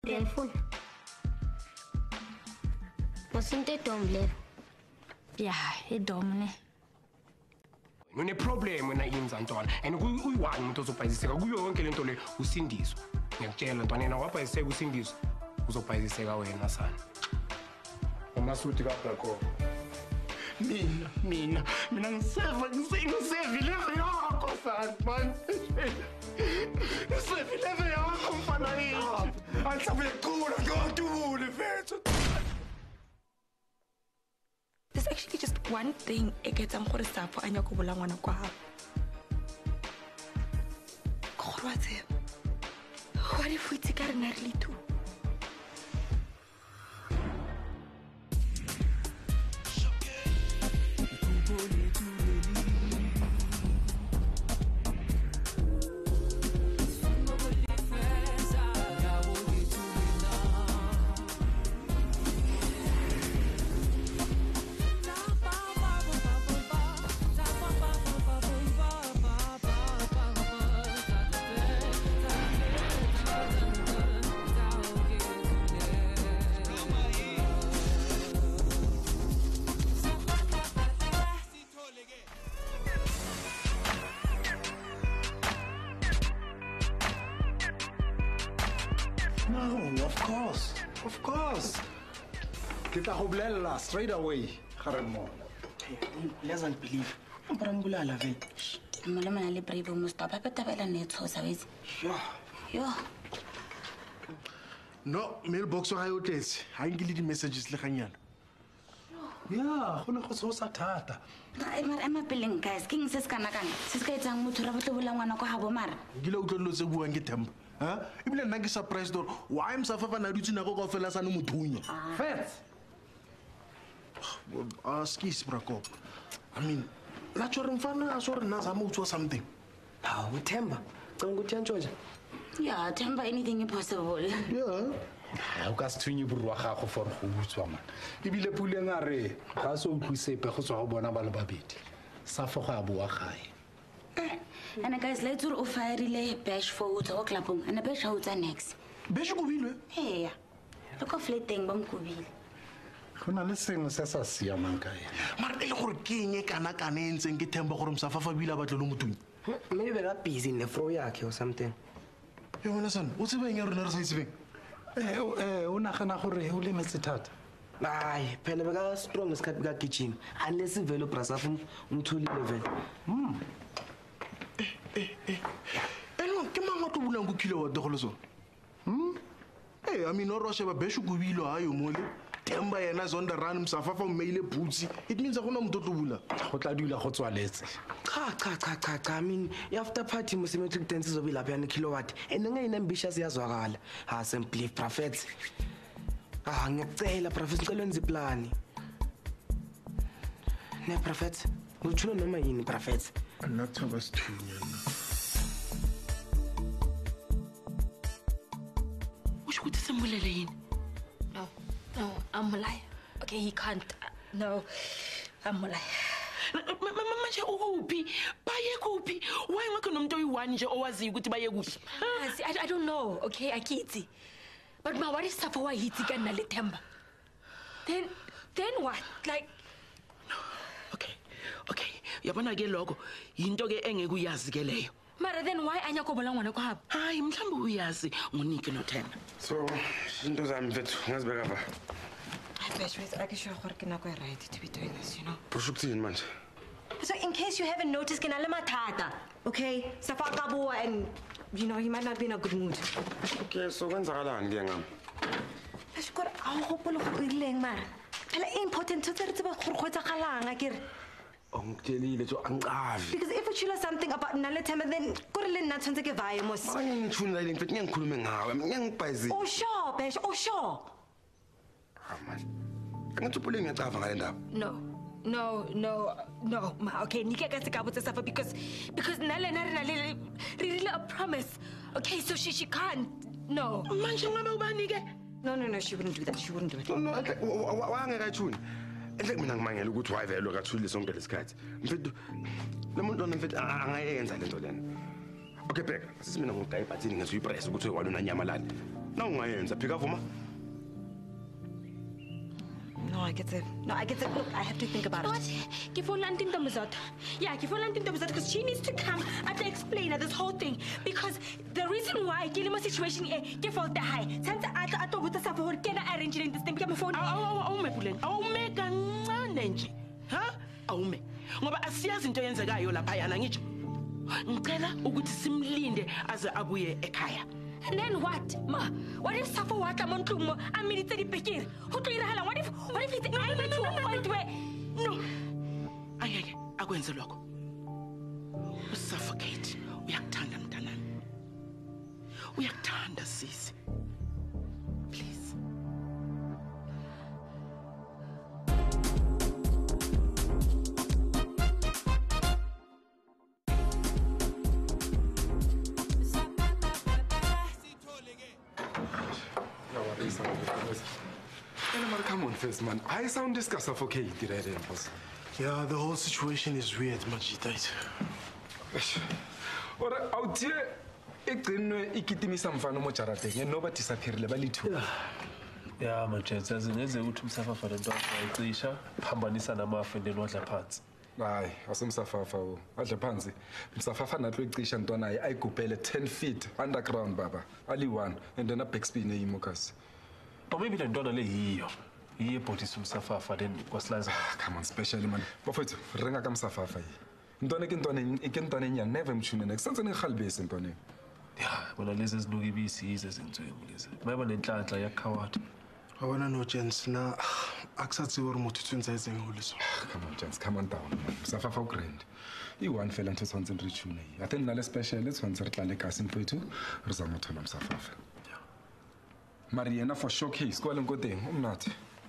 Full. Wasn't it dom? Yeah, it dom. No problem when I use Anton, and we want to surprise the uncle and Sindiswa. Ngiyakutshela ntwana wapha iseke uSindiswa uzopayiseka wena sana. Umasuthi kaBrakho. Mina ngiseve leve yakho sana man. Ngiseve leve yakho mfana yini. Angisabe kukhula ngodubule mfethu. There's actually just one thing e ke tsang gore Suffo a nyaka go bola ngwana kwa ha. What if we take her nearly too? No, of course. Kita hoblela straight away. Haremo. Doesn't believe. Amparambulala vele. Molomana le brave mo stop ha petabela ne tshosa wetsi. Yo. No, mailbox wa hayo tletse. Ha ngile di messages le ganyana. Yeah, gona go tsosa thata. I'm a Puleng guys. King says kana. Se se ka etsang motho ra botlo bola ngwana kwa habo mara. Ngile utlolotse buang ke Themba. Ha? Ibile nna ke surprise door. Why am Suffo na dutse nako go fela sana mothunya? Fats. Skis Brakho. I mean, la tshware mfana a sware nna zama utswa something. Hawu Themba. Canga ukuthi yantshonje. Yeah, Themba anything impossible. Yeah. Ha o ka se thunye burwa gago for go utswa man. Ibile Puleng a re ga se o tlisepe go tswa go bona ba le babedi. Suffo ga boa gae. And guys, let's do a fire bash for the clubong and a bash out next. Bash go bilwe? Hey, look of fleeting bam kubil. Gona le sengwe se sa siamang ka ena. Mara le gore ke eng e kana ntseng ke Themba gore Suffo bila batlo lo mothunya. Maybe they're busy in the fro yakhe or something. Yo wena son, o tsebeng ya rona re sa itsebeng. O nagana gore o le metse thata. Hayi, phela beka strong isikhathi beka kitchen. Unless ivelo Suffo umthulile vele. Eno ke mang wa tlo bulang go kilowatt go le so? I mean no roshe ba beshu go bilo hayo mole. Themba yena zonda run Suffo maile boots. It means gona motho tlo bula. Go tla dula go tswaletse. Cha. I mean, after party symmetric dances of Ilapian kilowatt. And then ambitious yazwakala. Ha simply prophets. Ngiyacela prophets ngikwenza iplan. Ne prophets. Uchulo noma yini prophets? Another was thunya. Ushukuthi sembulele yini? No, I'm a liar. Okay, he can't. No, I'm a liar. Manje ukuphi? Baye kuphi? Why ngakho nomuntu oyi1 nje owaziyo ukuthi baye kuphi? I don't know. Okay, akithi. But what is Suffo wa hithi kana le Themba? Then what? Like Okay. Yabona ke lokho into ke engeke uyazi ke leyo. Mara then why anya ko bola ngwana kwa habo? Hayi mhlambe uyazi ngoNiki noThemba. So, into zami mfethu ngazibeka pha. I bet with I sure gore ke nako e right to be doing this, you know. Proshukuthini manje? So in case you haven't noticed, ke na le mathata. Okay? Suffo ka bua and you know, he might not be in a good mood. Okay, so kwenzakalani ke ngami? Ashikore a go gopole go rileng mara. Phela important to tsere tseba gore go tsagalang akere. Ngikutelile tso angicavi. Because if you tell something about Nale Themba, then gore le nna tshwantse ke vaye mos. Ngithuna ile mfethu ngiyakhuluma ngawe, ngiyangibhayizile. Oh sure, bash. Oh sure. Man. Ngathi Puleng ngiyacava ngale ndaba. No, ma. Okay, Niki ka se ka botsa Suffo because Nale re really a promise. Okay, so she can't. No. Manje ngabe ubani ke? No, she wouldn't do that. She wouldn't do it. No, wangekayithuni. Enhle mina ngimangela ukuthi wayevelo kathulile sonke lesikhathi. Mfethu lo muntu ona mfethu angayenza lento lena. Okay bheka, sisi mina ngigayibhathini ngathi uyipress ukuthi walo nanyama lani. Na ungayenza phika vuma. No, I get it. Look, I have to think about What? it. Yeah, because she needs to come and explain this whole thing. Because the reason why Kilimo situation is fault the high. Since I thought with Suffo can arrange this thing, my phone. Awume Puleng. Awume kancane nje. Ha? Awume. Ngoba asiyazi into yenzekayo lapha yana ngitsho. Ngicela ukuthi simlinde aze abuye ekhaya. And then what? Ma, what if Suffo what I'm on Klumo? I mean, it's a picture. Who do you know? What if it's I need to point where? No. Ayeke, akwenze lokho. Usuffocate. Uyakuthanda mntanami. Uyakuthanda sisi. Please. Come on first, man. I sound suffocated right there, boss. Yeah, the whole situation is weird, Majidite. Ora out here, igcinwe ikitimisa mfana mojarateng noba disappearile balithu. Yeah, manje ngeze ukuthi umsafafa lento ayicisha phambanisa namafu then wadla phansi. Hayi, asemsafafa wo. Wadla phansi. Umsafafa natlo icisha ntwana ayigubhele 10 feet underground baba. Ali one and then a backspin eyimokasi. Or maybe the ntwana le yiyo. Yiye botisa umsafafa then kwaslaza. Come on, specially man. Bafethu, renga ka msafafa yi. Ntwana ke ntwana enyanga never mshune next. Senze ngihalibese ntwana. Yeah, bona lezi ezinuka ibisi yize zentswemu lezi. Mayeba nenhlanhla yakhawatha. I wanna know, gents, na akusatsiwa uri motho tshwentse a etseng go le so. Come on, gents, come on down, man. Msafafa grand. I-one fela ntho tshwantse re tshune yi. I think nale special tshwantse re tlale kasi mfethu re zama thola msafafa. Mari yena for showcase kwa lenko teng umnathi.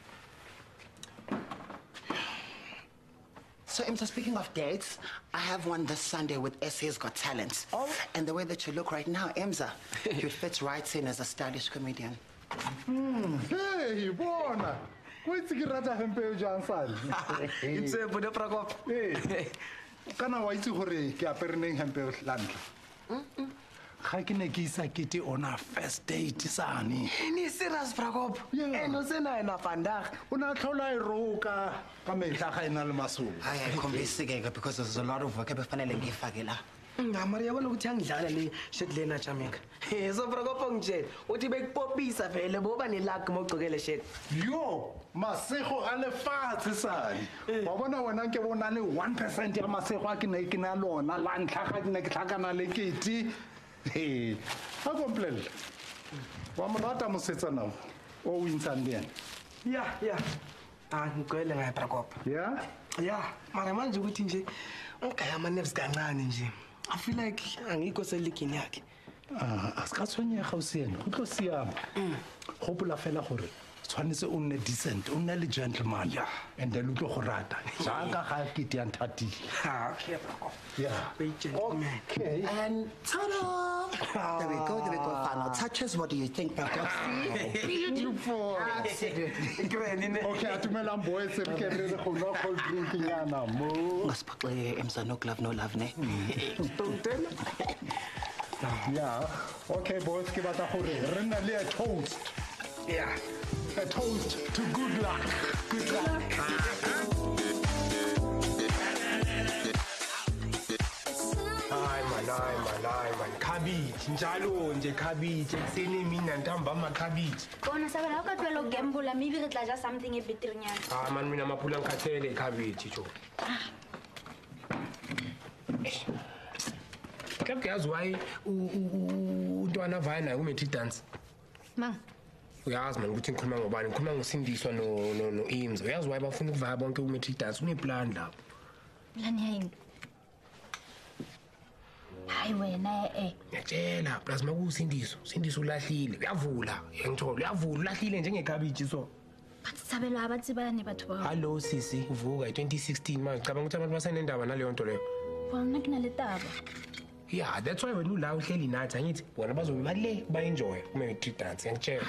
So, Imsa, speaking of dates, I have one this Sunday with SA's Got Talent. Oh. And the way that you look right now, Imsa, you fit right in as a stylish comedian. Hey, bona. What's the rata hempe Johnson? It's a Buddha Prakop. Hey. Kana wa itse gore ke aperneng hempe lantla. Ga ke ne ke isa kete on a first date sane. Ni serious Prakop? Yeah. No sena ena vandag. Una tlhola e roka ka metla ga ena le maso. I convincing because there's a lot of work ebefanele ngifake la. Ngamari yabona ukuthi angidlala le shit lena Jamaica. So Prakop ngitshela uthi bekupopisa vele boba neluck mogcokele shit. Yo, masego a le fatshe sane. Wa bona wena ke bona le 1% ya masego a ke ne ke na lona la ntlha ga ke ne ke tlhakana le kete. Hey, a komplele. Wa mo rata mosetsa nao. O wintsang le yena. Yeah. Ngicela ngaye Prakop. Yeah, mara manje ukuthi nje ungaya ama nerves kancane nje. I feel like angikho selikini yakhe. Asikathonyega o sena. Go tlo siama. Gopola fela gore tshwanetse o nne decent, o nne le gentleman. Yeah. And then o tlo go rata. Jaaka ga ke di anthatile. Okay, Prakop. Yeah. Okay. And ta-da! There we go. Final touches. What do you think, Prakop? Beautiful. Absolutely. Okay, atumelang boys se ke re go no cold drinking yana mo. Ngasiphoxe Imsa no love ne. Don't tell. Yeah. Okay, boys, ke batla gore re nna le a toast. Yeah. A toast to good luck. Good luck. Hayi man. Cabbage. Njalo nje cabbage. Ekseni mina ntambama cabbage. Bona sabela ka twelo gamble maybe re tla ja something e beterinyana. Man mina maphula ngikhathele cabbage jo. Club ke yazi why untwana vaya naye umethi dance. Mang. Uyazi man ukuthi ngikhuluma ngobani? Ngikhuluma ngosindiswa no Imzo. Uyazi why bafuna ukuvaya bonke umethi dance uneplan lapho. Plan yini? Hayi wena Ngiyatshela plus makusindiso. Sindiso ulahlile. Uyavula. Ngithola uyavula ulahlile njengekhabiji so. Bathi sabelo abatsibane batho ba. Hello sisi, uvuka 2016 manje. Cabanga ukuthi abantu basenendaba naleyo nto leyo. Wona kunale taba. Yeah, that's why when ula uhleli nathi angithi bona bazobe bale ba-enjoy uma-treat dance ngiyakutshela.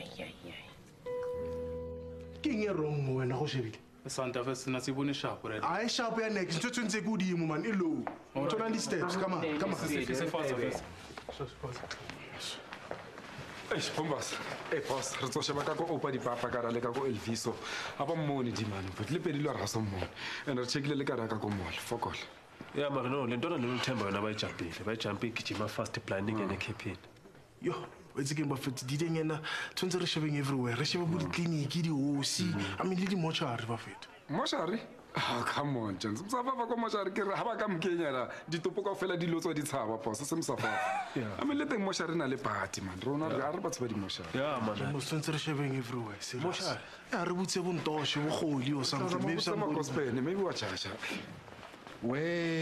Ke eng e wrong mo wena go shebile? Santa Fe sina sibone sharp already. Ai sharp ya next ntse tshwentse go dimo man e low. Tsona di steps, come on. Se fast. Eish, Bombas. Hey, boss, re tlo sheba ka go opa dipapa ka ra le ka go Elviso. A ba mmone di mane, but le pedi lo ra so mmone. And re checkile le ka ra ka go mall, fokol. Yeah, mara no, le ntona le Themba yona ba ijampile. Ba ijampi gijima fast planning and keeping. Yo, what's again but didn't yena tshwantse re shebeng everywhere. Re sheba bo clinic di hosi. I mean le di mortuary ba feta. Mortuary? Ah, come on, Jens. Msafafa ko mortuary ke re ha ba ka mkenya la ditopo ka fela di lotso di tshaba boss, se msafafa. Yeah. I mean le teng mortuary na le party man. Rona re a re batho ba di mortuary. Yeah, man. Mo tshwantse re shebeng everywhere. Mortuary. Ya re butse bo ntoshe bo goli o something. Maybe some gospel, maybe wa chasha. We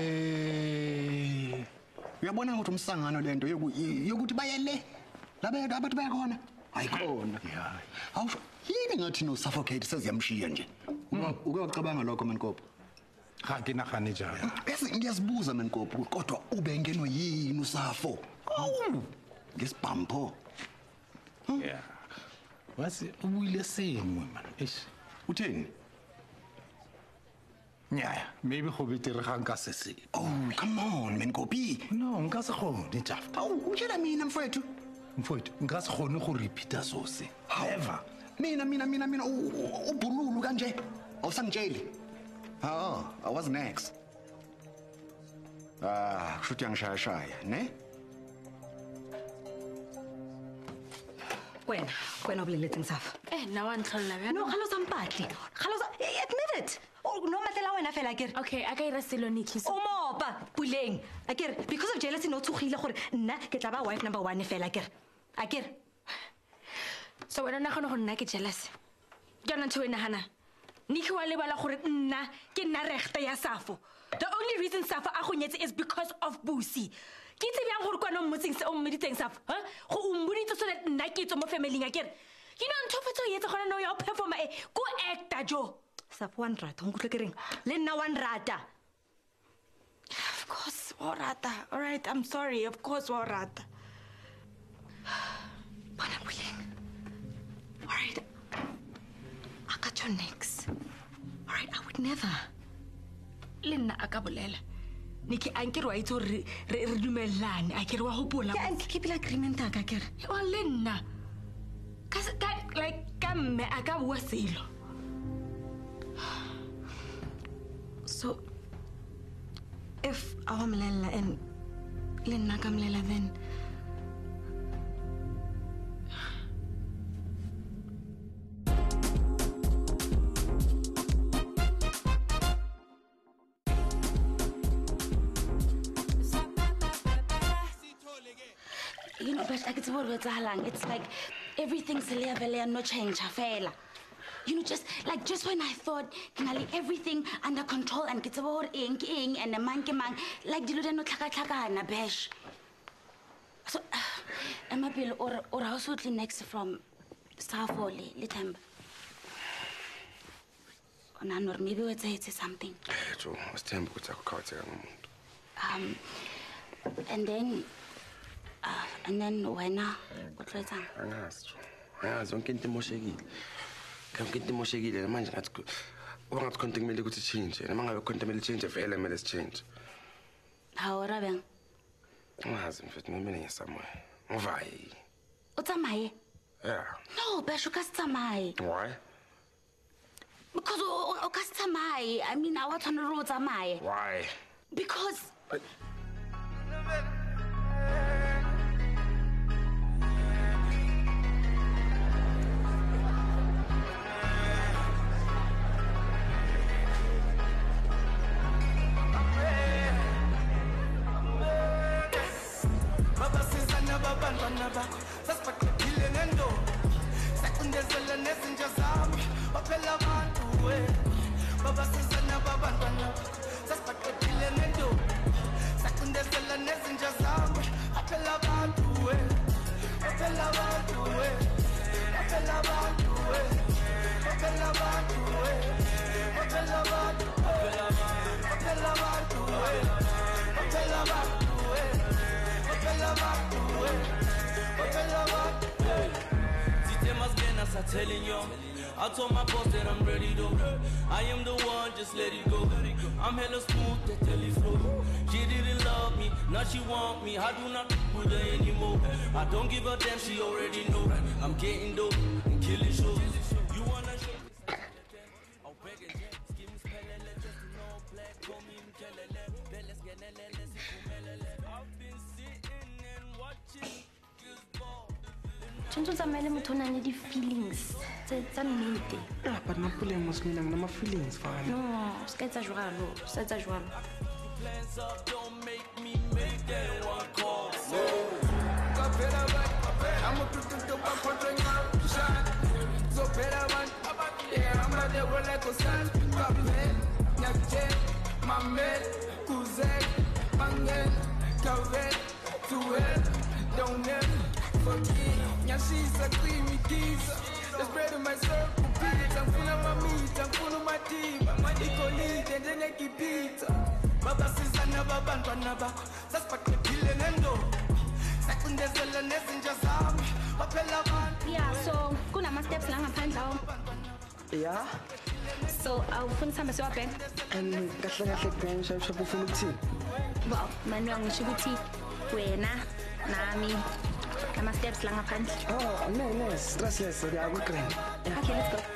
uyabona ukuthi umsangano lento yokuthi bayele labe abantu bayakhona ayikhona awusho yini ngathi no suffocate seziyamshiya nje uke wacabanga lokho mankopo ga ke nagane jalo bese ngiyazibuza mankopo kodwa ube ngenwe yini uSuffo ngesibhampo yeah wasi ubuyile sengwe man eish utheni yeah, maybe go betere ga nka se. Oh, come on, man, Kopi. No, nka se gone, Jafta. Oh, utshela mina mfowethu. Mfowethu, nka se gone go repeata so se. However, mina ubhululu kanje. Awusangitsheli. I was next. Kushuthi angishaya, ne? Wena ubuleletse Suffo. Now I'm telling you. No, khalosa mpatli. Khalosa, admit it. No matela wena fela akere. Okay, I ka ira selo Niki. Mopa, Puleng. Akere, because of jealousy no tsogile gore nna ke tla ba wife number 1 fela akere. Akere. So wena na gone go nna ke jealous. Ke yona ntho wena hana. Niki wa lebala gore nna ke nna regte ya Suffo. The only reason Suffo a go nyetse is because of Busi. Ke tse bjang gore kwana mmotsing se o mmeditseng Suffo, ha? Go umbuditse so that nna ke tswa mo family akere. You know ntho fetso yetse gona no ya performer go actor jo. Suffo one rata, ngutlo ke reng? Le nna one rata. Of course, Warata. All right, I'm sorry. Of course, Warata. Bona Puleng. All right. I got your next. All right, I would never. Lena akabolela. Niki ankere wa itse re dumelane, akere wa hopola. Ya keep agreement ka kere. Wa lena. Ka like ka mme aka bua selo. So if awamlela and Lena kamlela then you know, but like it's like everything's no change, fela. You know, just when I thought, everything under control and get about ing and a monkey man, like the no tlaka na besh. So, Emma Bill or household next from Suffo le Themba. Or maybe we'd say it's something. Joe, was Themba with a card. And then when what was that? Don't get the moshegi. Come get the moshegi, and man, that's good. We're not contemplating to change, and among our contemplating change of elements change. How are you? I hasn't fit me somewhere. Why? What's a my? Yeah. No, Beshukasamai. Why? Because Okasamai. I mean, I want on the roads am I? Why? Because. start telling you. I told my boss that I'm ready though. I am the one, just let it go. I'm hella smooth, that telly flow. She didn't love me, now she want me. I do not with her anymore. I don't give a damn, she already know. I'm getting dope and killing shows. You wanna show? Tshwanetse o tsamaele motho o nang le di-feelings tsa nnete. But na Puleng mos mina ngina feelings fana. No, se ka etsa jwalo, se etsa jwalo. Plans up, don't make me make that one call. So, I'm a good to one contract shot. So better one, yeah, I'm not there like a son. Captain, Nyache, my man, Cousin, Mangan, Calvin, to it, don't never forget. Nyashi's a creamy geezer. The spread of my circle, beats. I'm full of my meat, I'm full of my team. I'm a colleague, and then I keep pizza. Baba says I never banned one never. That's what the killing and do. Second, there's a messenger. Yeah, so kuna ma steps lang ngaphandle. Yeah. So awufuna sihambe siwabheka? And kahle ben shap ufuna ukuthini? Wow, Manuel ngisho ukuthi wena nami ama steps lang ngaphandle. Oh, no, stressless. Yeah, we can. Okay, let's go.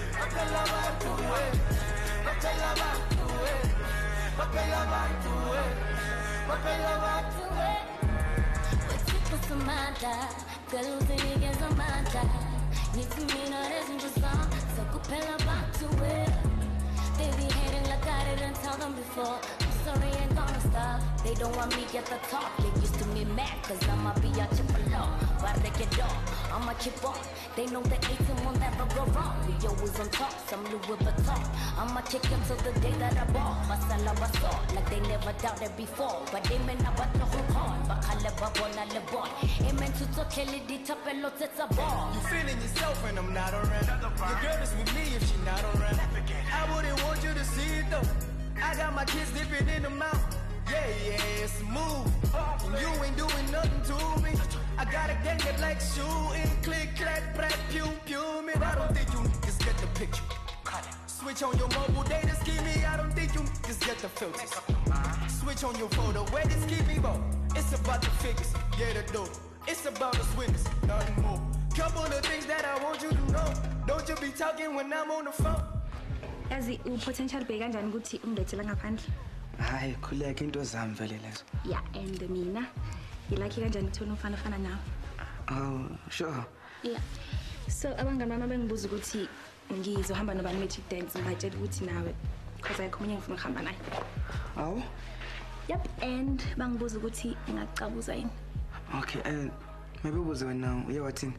They be hating like I didn't tell them before. I'm sorry, ain't gonna stop. They don't want me at the top. They used to me mad, cause I'ma be a chipper. Why they get off? I'ma keep on. They know the 18 will never go wrong. We always on top, some Louis Vuitton. I'ma kick it till the day that I ball. Masala baso, like they never doubted before. But they may not but the whole con. Bakala babona le boy. Amen to tokele di tapelo teta ball. You feeling yourself when I'm not around. Your girl is with me if she not around. I wouldn't want you to see it though. I got my kids dipping in the mouth. Yeah, it's a move. And you ain't doing nothing to me. I got a gang that likes shooting. Click, clack, brat, pew, pew. Man, I don't think you niggas get the picture. Switch on your mobile data scheme. I don't think you niggas get the filters. Switch on your photo. Where this keep me, bro? It's about the figures. Yeah, the dope. It's about the swingers. Nothing more. Couple of things that I want you to know. Don't you be talking when I'm on the phone. Yazi upotential bheka kanjani ukuthi ungilethela ngaphandle? Hayi, khuleka into zami vele lezo. Yeah, and mina ngilakhe kanjani ukuthola umfana ofana nawe? Oh, sure. Yeah. So abangani bami bengibuza ukuthi ngizohamba nobani magic dance ngitshela ukuthi nawe because ayikho umunye ngifuna ukuhamba naye. Awu? Yep, and bangibuza ukuthi ngingacabuza yini. Okay, and maybe ubuze wena uye wathini?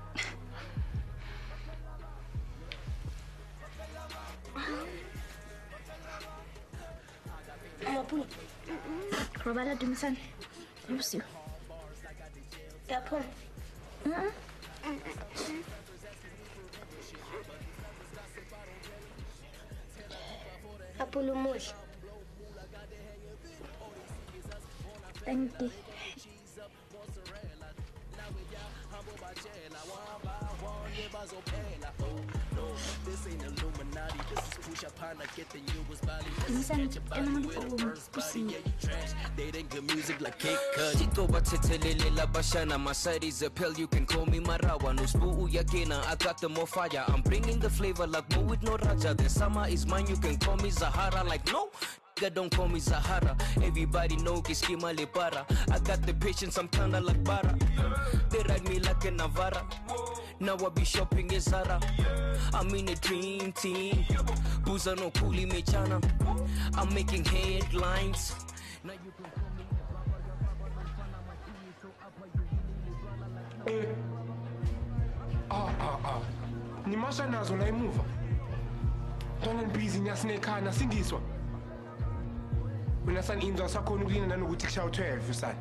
Robala Dumsan. Lucio. Yeah, Paul. Apolo Mosh. Thank you. They didn't get music like cake cut. Chito batetelele la bashana. My side is a pill, you can call me Marawa. No spoo yakina, I got the more fire. I'm bringing the flavor like Mo with no Raja. The summer is mine, you can call me Zahara. Like no, don't call me Zahara. Everybody know que schema le para. I got the patience, I'm kinda like Bara. They ride me like a Navara. Now I be shopping in Zara. I'm in a dream team. Booza no kuli mechana. I'm making headlines. Now you can call me Ni masha nazo na imuva. Tona busy nyasinekana Sindiswa. Wena san inzo sakhona ukulina nanokuthi kushawa 12 usana.